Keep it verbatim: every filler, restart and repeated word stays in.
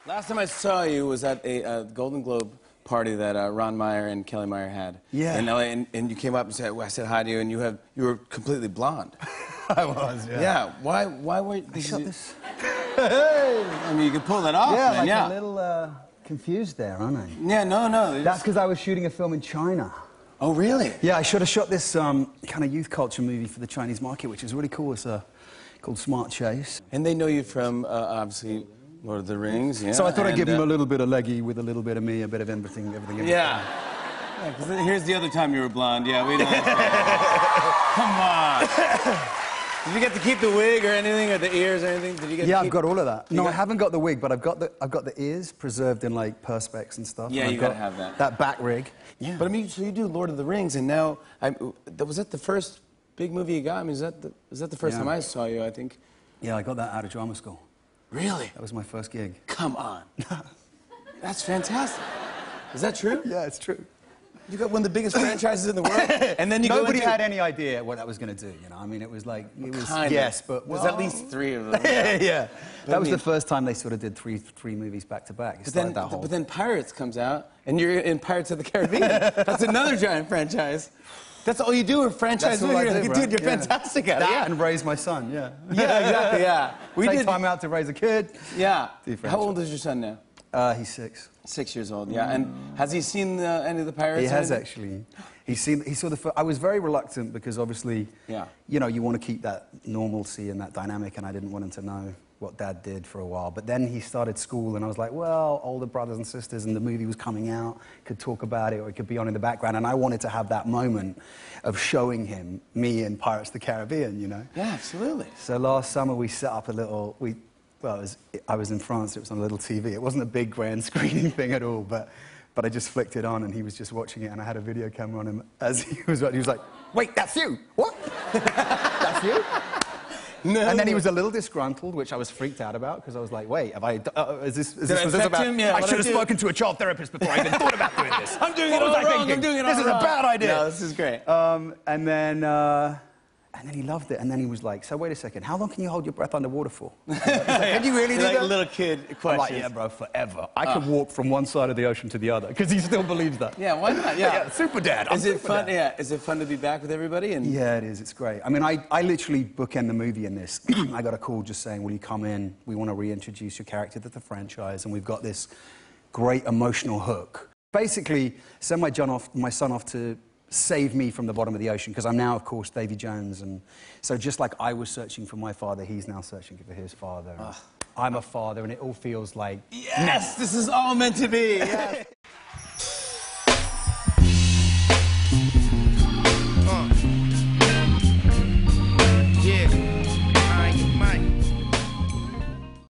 Last time I saw you was at a uh, Golden Globe party that uh, Ron Meyer and Kelly Meyer had. Yeah. In L A, and, and you came up and said, well, I said hi to you, and you have you were completely blonde. I was, yeah. Yeah. Why? Why were? I shot this. Hey. I mean, you could pull that off, yeah, man. like Yeah. a little uh, confused there, aren't I? Yeah. No. No. That's because I was shooting a film in China. Oh, really? Yeah, I should have shot this um, kind of youth culture movie for the Chinese market, which is really cool. It's uh, called Smart Chase. And they know you from uh, obviously Lord of the Rings. Yeah. So I thought I'd and, give them uh, a little bit of leggy with a little bit of me, a bit of everything, everything. everything. Yeah. Yeah, 'cause here's the other time you were blonde. Yeah, we don't. Come on. Did you get to keep the wig or anything, or the ears or anything? Did you get? Yeah, to I've keep... got all of that. You No, got... I haven't got the wig, but I've got the I've got the ears preserved in like perspex and stuff. Yeah, and you I've gotta got have that. That back rig. Yeah. But I mean, so you do Lord of the Rings, and now I that was that the first big movie you got? I mean, is that the is that the first Yeah. time I saw you? I think. Yeah, I got that out of drama school. Really? That was my first gig. Come on. That's fantastic. Is that true? Yeah, it's true. You got one of the biggest franchises in the world, and then you Nobody go into... had any idea what that was going to do. You know, I mean, it was like it was kind yes, of. but There's well, at least three of them. yeah, yeah. But That I was mean, the first time they sort of did three three movies back to back. It But started then, that whole. but then Pirates comes out, and you're in Pirates of the Caribbean. That's another giant franchise. That's all you do are franchise That's all movies. I You're did, like, right? dude, you're Yeah. fantastic at it. That Yeah. and raise my son. Yeah. Yeah, exactly. Yeah. We Take did. time out to raise a kid. Yeah. Do How old is your son now? Uh, he's six. Six years old. Yeah. And has he seen uh, any of the Pirates? He or has anything? actually. He's seen. He saw the. fir- I was very reluctant because obviously, Yeah. you know, you want to keep that normalcy and that dynamic, and I didn't want him to know what Dad did for a while. But then he started school, and I was like, well, older brothers and sisters, and the movie was coming out, could talk about it, or it could be on in the background, and I wanted to have that moment of showing him me in Pirates of the Caribbean, you know. Yeah, absolutely. So last summer we set up a little. We, well, it was, I was in France. It was on a little T V. It wasn't a big grand screening thing at all, but. But I just flicked it on, and he was just watching it, and I had a video camera on him as he was. He was like, "Wait, that's you? What? That's you?" No. And then he was a little disgruntled, which I was freaked out about because I was like, "Wait, have I? Uh, is this? Is Did this I was this affect about? him? Yeah, I what'd should I have do? spoken to a child therapist before I even thought about doing this. I'm doing what it all was I wrong. thinking? I'm doing it This all is wrong. a bad idea." No, this is great. Um, and then. Uh, And then he loved it, and then he was like, so wait a second, how long can you hold your breath underwater for? Like, can you really do like that? a little kid question. I'm like, yeah, bro, forever. I could walk from one side of the ocean to the other, because he still believes that. Yeah, why not? Yeah. Yeah, super dad. I'm Is it super fun? dad. Yeah. Is it fun to be back with everybody? And Yeah, it is. It's great. I mean, I, I literally bookend the movie in this. I got a call just saying, will you come in? We want to reintroduce your character to the franchise, and we've got this great emotional hook. Basically, send my, John off, my son off to save me from the bottom of the ocean, because I'm now, of course, Davy Jones, and so just like I was searching for my father, he's now searching for his father. I'm a father, and it all feels like... yes, this is all meant to be. Yes.